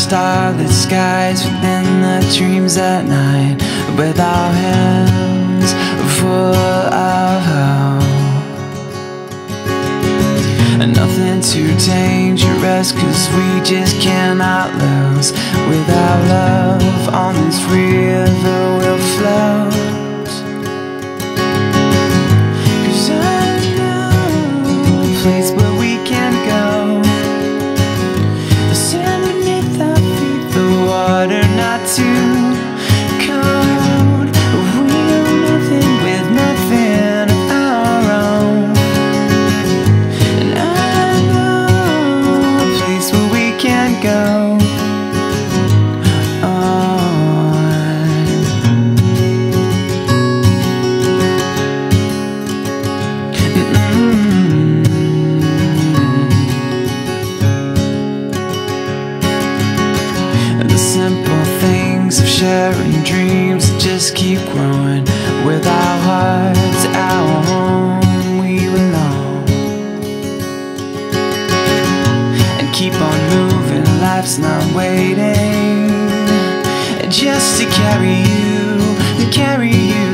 starlit skies within the dreams at night, with our hands full of hope. And nothing too dangerous, 'cause we just cannot lose. Without love on this river we'll float. 'Cause I know a place where we can go, the sand beneath our feet, the water not too cold. We own nothing with nothing of our own. And I know a place where we can go simple things of sharing dreams that just keep growing. With our hearts, our home, we belong. And keep on moving, life's not waiting just to carry you, carry you.